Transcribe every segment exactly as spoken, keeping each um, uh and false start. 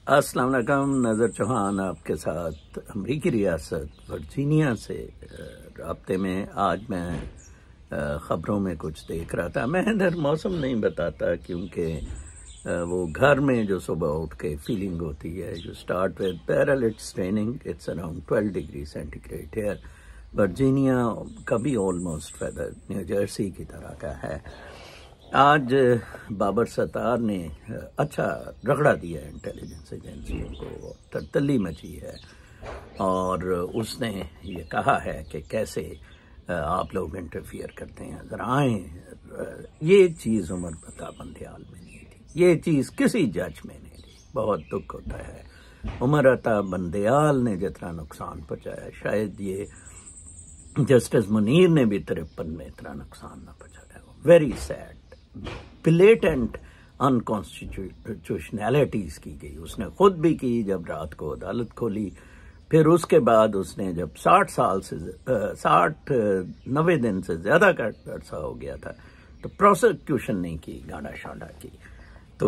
السلام علیکم، نظر چوہان آپ کے ساتھ امریکی ریاست ورجینیا سے رابطے میں۔ آج میں خبروں میں کچھ دیکھ رہا تھا۔ میں ادھر موسم نہیں بتاتا کیونکہ وہ گھر میں جو صبح اٹھ کے فیلنگ ہوتی ہے، جو start with April it's training it's around twelve degree centigrade here Virginia کا بھی آلموسٹ ویدر نیو جرسی کی طرح کا ہے۔ آج بابر ستار نے اچھا رگڑا دیا ہے انٹیلیجنس ایجنسیوں کو، ترتلی مچی ہے، اور اس نے یہ کہا ہے کہ کیسے آپ لوگ انٹرفیئر کرتے ہیں، ذرا آئیں۔ یہ چیز عمر بتا بندیال میں نہیں تھی، یہ چیز کسی جج میں نہیں تھی۔ بہت دکھ ہوتا ہے، عمر عطا بندیال نے جتنا نقصان پہنچایا شاید یہ جسٹس منیر نے بھی ترپن میں اتنا نقصان نہ پہنچایا۔ ویری سیڈ، بلیٹنٹ انکانسٹیٹیوشنلٹیز کی گئی، اس نے خود بھی کی جب رات کو عدالت کھولی، پھر اس کے بعد اس نے جب ساٹھ سال سے ساٹھ نوے دن سے زیادہ کا عرصہ ہو گیا تھا تو پروسیکیوشن نہیں کی، گانڈا شانڈا کی۔ تو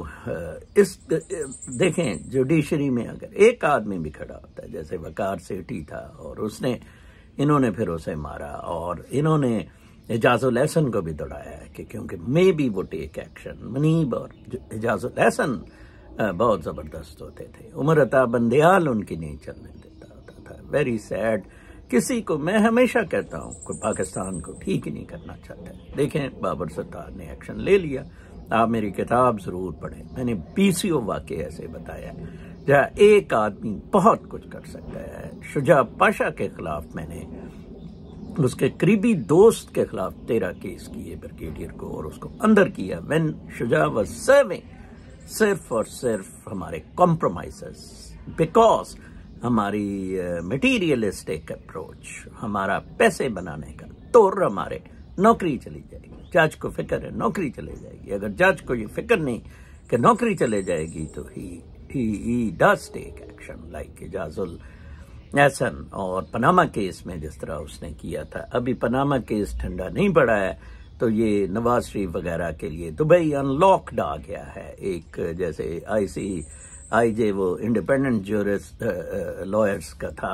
اس دیکھیں جوڈیشری میں اگر ایک آدمی بھی کھڑا ہوتا ہے، جیسے وقار سیٹھی تھا، اور اس نے انہوں نے پھر اسے مارا، اور انہوں نے اعجاز الاحسن کو بھی دوڑایا ہے کہ کیونکہ مے بی وہ ٹیک ایکشن۔ منیب اور اعجاز الاحسن بہت زبردست ہوتے تھے، عمر عطا بندیال ان کی نہیں چلنے دیتا ہوتا تھا۔ Very sad. کسی کو میں ہمیشہ کہتا ہوں کہ پاکستان کو ٹھیک ہی نہیں کرنا چاہتا ہے۔ دیکھیں بابر ستار نے ایکشن لے لیا۔ آپ میری کتاب ضرور پڑھیں، میں نے بیسیوں واقعے ایسے بتایا ہے جہاں ایک آدمی بہت کچھ کر سکتا ہے۔ شجاع پاشا کے خلاف میں نے اس کے قریبی دوست کے خلاف تیرہ کیس کیے بریگیڈیئر کو، اور اس کو اندر کیا وین شجاع واز سرونگ، صرف اور صرف ہمارے کمپرومائزز، بیکاز ہماری میٹیریلسٹک اپروچ، ہمارا پیسے بنانے کا طور، ہمارے نوکری چلی جائے گی۔ جج کو فکر ہے نوکری چلے جائے گی، اگر جج کو یہ فکر نہیں کہ نوکری چلے جائے گی تو ہی ہی does take action like Ijaz Ahsan. اور پناما کیس میں جس طرح اس نے کیا تھا، ابھی پناما کیس ٹھنڈا نہیں پڑا ہے تو یہ نواز شریف وغیرہ کے لیے دبئی ان لاکڈ آ گیا ہے۔ ایک جیسے آئی سی آئی جے وہ انڈیپینڈنٹ جورس لائرس کا تھا،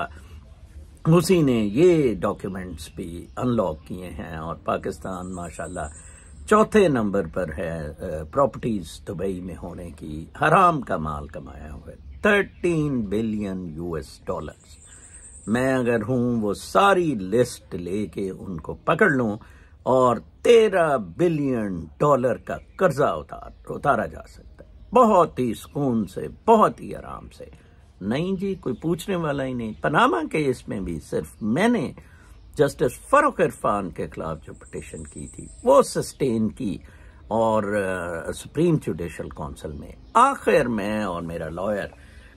اسی نے یہ ڈاکیومنٹس بھی ان لاک کیے ہیں، اور پاکستان ماشاءاللہ چوتھے نمبر پر ہے پراپرٹیز دبئی میں ہونے کی، حرام کا مال کمایا ہوا ہے، thirteen billion U S dollars. میں اگر ہوں وہ ساری لسٹ لے کے ان کو پکڑ لوں اور تیرہ بلین ڈالر کا قرضہ اتار اتارا جا سکتا ہے، بہت ہی سکون سے، بہت ہی آرام سے۔ نہیں جی، کوئی پوچھنے والا ہی نہیں۔ پناما کیس میں بھی صرف میں نے جسٹس فاروق عرفان کے خلاف جو پٹیشن کی تھی وہ سسٹین کی، اور سپریم جوڈیشل کونسل میں آخر میں اور میرا لائر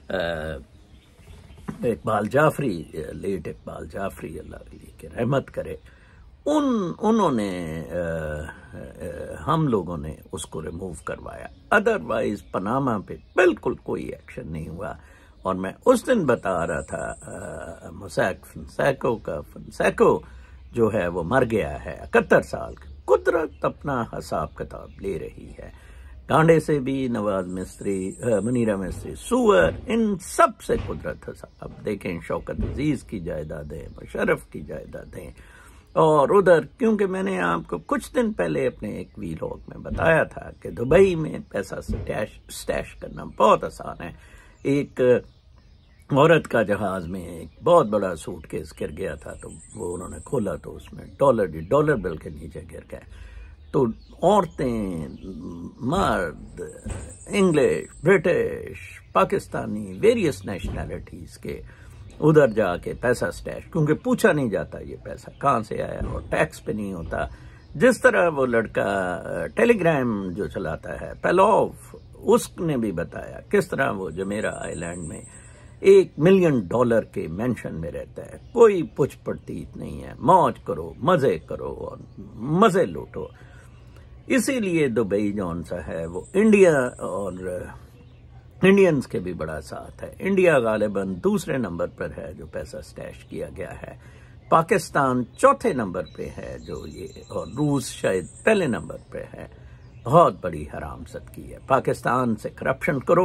اقبال جعفری، لیٹ اقبال جعفری، اللہ علیہ کی رحمت کرے، ان انہوں نے ہم لوگوں نے اس کو ریموو کروایا۔ ادروائز پناما پہ بالکل کوئی ایکشن نہیں ہوا۔ اور میں اس دن بتا رہا تھا موسیک فنسیکو کا، فنسیکو جو ہے وہ مر گیا ہے اکہتر سال کا۔ قدرت اپنا حساب کتاب لے رہی ہے، کانڈے سے بھی، نواز مستری، منیرہ مستری، سور، ان سب سے قدرت حساب۔ اب دیکھیں شوکت عزیز کی جائیدادیں، مشرف کی جائیدادیں، اور ادھر کیونکہ میں نے آپ کو کچھ دن پہلے اپنے ایک ویلاگ میں بتایا تھا کہ دبئی میں پیسہ سٹیش سٹیش کرنا بہت آسان ہے۔ ایک عورت کا جہاز میں ایک بہت بڑا سوٹ کیس گر گیا تھا، تو وہ انہوں نے کھولا تو اس میں ڈالر ڈالر بل کے نیچے گر گئے۔ تو عورتیں، مرد، English, British, Pakistani, various nationalities کے ادھر جا کے پیسہ سٹیش، کیونکہ پوچھا نہیں جاتا یہ پیسہ کہاں سے آیا، اور ٹیکس پہ نہیں ہوتا۔ جس طرح وہ لڑکا ٹیلی گرام جو چلاتا ہے پیلوف، اس نے بھی بتایا کس طرح وہ جمیرہ آئی لینڈ میں ایک ملین ڈالر کے مینشن میں رہتا ہے، کوئی پوچھ پڑتیت نہیں ہے، موج کرو، مزے کرو اور مزے لوٹو۔ اسی لیے دبئی جون سا ہے وہ انڈیا اور انڈینز کے بھی بڑا ساتھ ہے۔ انڈیا غالباً دوسرے نمبر پر ہے جو پیسہ سٹیش کیا گیا ہے، پاکستان چوتھے نمبر پہ ہے جو یہ، اور روس شاید پہلے نمبر پہ ہے۔ بہت بڑی حرام صدقی ہے۔ پاکستان سے کرپشن کرو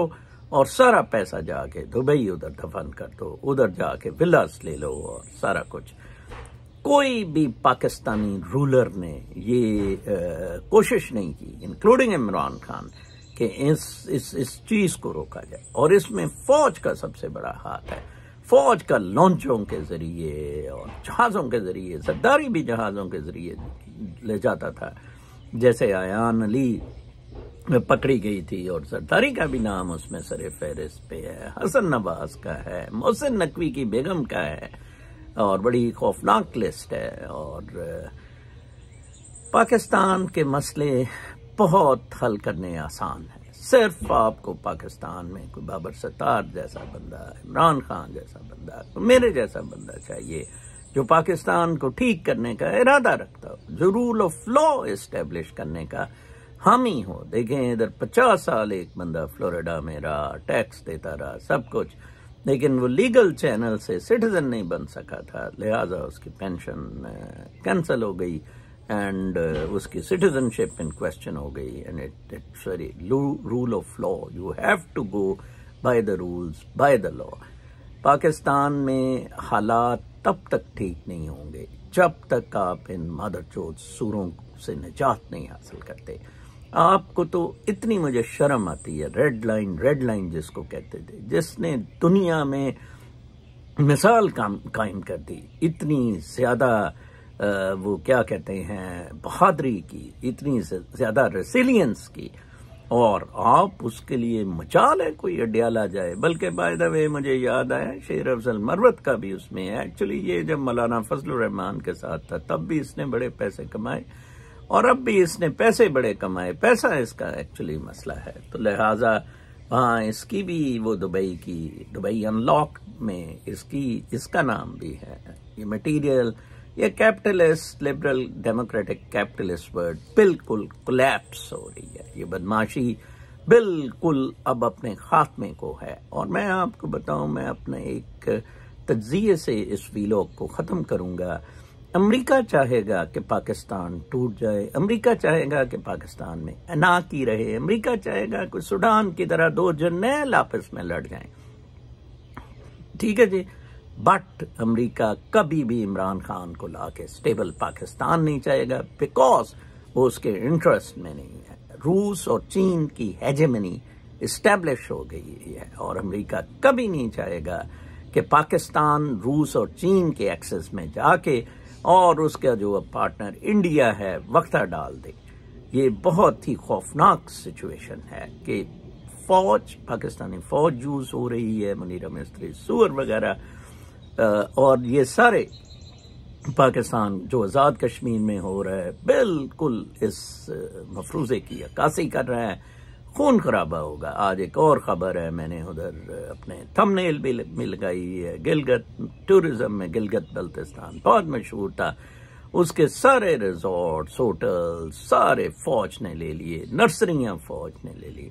اور سارا پیسہ جا کے دبئی ادھر دفن کر دو، ادھر جا کے ولاس لے لو اور سارا کچھ۔ کوئی بھی پاکستانی رولر نے یہ کوشش نہیں کی انکلوڈنگ عمران خان کہ اس اس اس چیز کو روکا جائے، اور اس میں فوج کا سب سے بڑا ہاتھ ہے۔ فوج کا لانچوں کے ذریعے اور جہازوں کے ذریعے، زرداری بھی جہازوں کے ذریعے لے جاتا تھا، جیسے ایان علی پکڑی گئی تھی اور زرداری کا بھی نام اس میں سر فہرست پہ ہے، حسن نواز کا ہے، محسن نقوی کی بیگم کا ہے، اور بڑی خوفناک لسٹ ہے۔ اور پاکستان کے مسئلے بہت حل کرنے آسان ہیں، صرف آپ کو پاکستان میں کوئی بابر ستار جیسا بندہ، عمران خان جیسا بندہ، میرے جیسا بندہ چاہیے جو پاکستان کو ٹھیک کرنے کا ارادہ رکھتا ہو، جو رول آف لا اسٹیبلش کرنے کا حامی ہو۔ دیکھیں ادھر پچاس سال ایک بندہ فلوریڈا میں رہا، ٹیکس دیتا رہا، سب کچھ، لیکن وہ لیگل چینل سے سٹیزن نہیں بن سکا تھا، لہٰذا اس کی پینشن کینسل ہو گئی اینڈ اس کی سٹیزن شپ ان کوشچن ہو گئی۔ And it it's very rule of law, you have to go by the rules, by the law. Pakistan میں حالات تب تک ٹھیک نہیں ہوں گے جب تک آپ ان مادر چوت سوروں سے نجات نہیں حاصل کرتے۔ آپ کو تو اتنی مجھے شرم آتی ہے، ریڈ لائن ریڈ لائن جس کو کہتے تھے، جس نے دنیا میں مثال قائم کر دی، اتنی زیادہ وہ کیا کہتے ہیں بہادری کی، اتنی زیادہ ریسیلینس کی، اور آپ اس کے لیے مجال ہے کوئی اڈیالہ جائے۔ بلکہ بائی دا وے مجھے یاد آیا شیر افضل مروت کا بھی اس میں ہے، ایکچولی یہ جب مولانا فضل الرحمان کے ساتھ تھا تب بھی اس نے بڑے پیسے کمائے، اور اب بھی اس نے پیسے بڑے کمائے، پیسہ اس کا ایکچولی مسئلہ ہے۔ تو لہٰذا وہاں اس کی بھی وہ دبئی کی دبئی ان لاک میں اس کی اس کا نام بھی ہے۔ یہ مٹیریل، یہ capitalist liberal democratic capitalist world بالکل کولیپس ہو رہی ہے، یہ بدماشی بالکل اب اپنے خاتمے کو ہے۔ اور میں آپ کو بتاؤں، میں اپنے ایک تجزیے سے اس ویلاگ کو ختم کروں گا۔ امریکہ چاہے گا کہ پاکستان ٹوٹ جائے، امریکہ چاہے گا کہ پاکستان میں اناکی رہے، امریکہ چاہے گا کہ سوڈان کی طرح دو جرنیل آپس میں لڑ جائیں، ٹھیک ہے جی، بٹ امریکہ کبھی بھی عمران خان کو لا کے اسٹیبل پاکستان نہیں چاہے گا، بیکاز وہ اس کے انٹرسٹ میں نہیں ہے۔ روس اور چین کی ہیجمنی اسٹیبلش ہو گئی ہے، اور امریکہ کبھی نہیں چاہے گا کہ پاکستان روس اور چین کے ایکسس میں جا کے اور اس کا جو پارٹنر انڈیا ہے وقتہ ڈال دے۔ یہ بہت ہی خوفناک سچویشن ہے کہ فوج، پاکستانی فوج یوز ہو رہی ہے، منیرہ مستری سور وغیرہ، اور یہ سارے پاکستان جو آزاد کشمیر میں ہو رہا ہے بالکل اس مفروضے کی عکاسی کر رہا ہے۔ خون خرابہ ہوگا۔ آج ایک اور خبر ہے، میں نے ادھر اپنے تھم نیل بھی لگائی ہے، گلگت ٹورزم میں گلگت بلتستان بہت مشہور تھا، اس کے سارے ریزورٹس، ہوٹل سارے فوج نے لے لیے، نرسریاں فوج نے لے لی،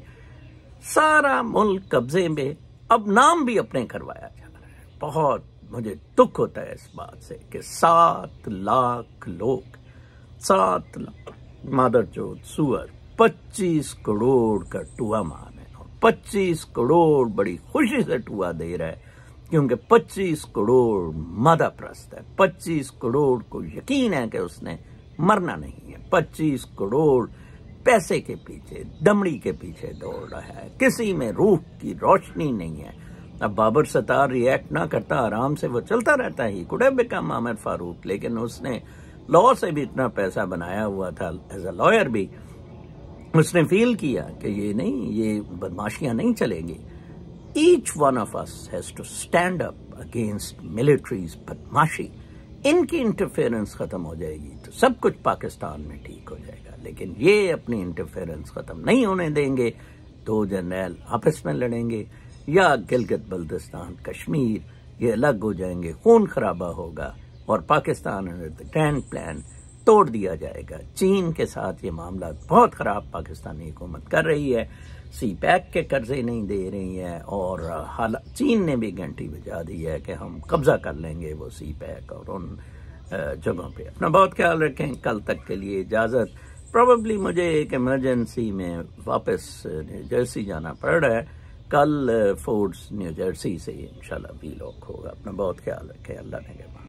سارا ملک قبضے میں، اب نام بھی اپنے کروایا جا رہا ہے۔ بہت مجھے دکھ ہوتا ہے اس بات سے کہ سات لاکھ لوگ، سات لاکھ مادر چوت سور، پچیس کروڑ کا ٹوا مان ہے، اور پچیس کروڑ بڑی خوشی سے ٹوا دے رہا ہے، کیونکہ پچیس کروڑ مادہ پرست ہے، پچیس کروڑ کو یقین ہے کہ اس نے مرنا نہیں ہے، پچیس کروڑ پیسے کے پیچھے، دمڑی کے پیچھے دوڑ رہا ہے، کسی میں روح کی روشنی نہیں ہے۔ اب بابر ستار ریئیکٹ نہ کرتا، آرام سے وہ چلتا رہتا ہی، could have become Aamir Farooq, لیکن اس نے لا سے بھی اتنا پیسہ بنایا ہوا تھا، ایز اے لائر بھی اس نے فیل کیا کہ یہ نہیں، یہ بدماشیاں نہیں چلیں گی۔ Each one of us has to stand up against militaries بدماشی۔ ان کی انٹرفیئرنس ختم ہو جائے گی تو سب کچھ پاکستان میں ٹھیک ہو جائے گا، لیکن یہ اپنی انٹرفیئرنس ختم نہیں ہونے دیں گے۔ دو جرنیل آپس میں لڑیں گے، یا گلگت بلتستان کشمیر یہ الگ ہو جائیں گے، خون خرابہ ہوگا، اور Pakistan under the grand plan توڑ دیا جائے گا۔ چین کے ساتھ یہ معاملات بہت خراب پاکستانی حکومت کر رہی ہے، سی پیک کے قرضے نہیں دے رہی ہے، اور چین نے بھی گھنٹی بجا دی ہے کہ ہم قبضہ کر لیں گے وہ سی پیک اور ان جگہوں پہ۔ اپنا بہت خیال رکھیں۔ کل تک کے لیے اجازت۔ پروبیبلی مجھے ایک ایمرجنسی میں واپس نیو جرسی جانا پڑ رہا ہے، کل فورڈز نیو جرسی سے انشاءاللہ وی لاگ ہوگا. اپنا بہت خیال رکھیں. اللہ نے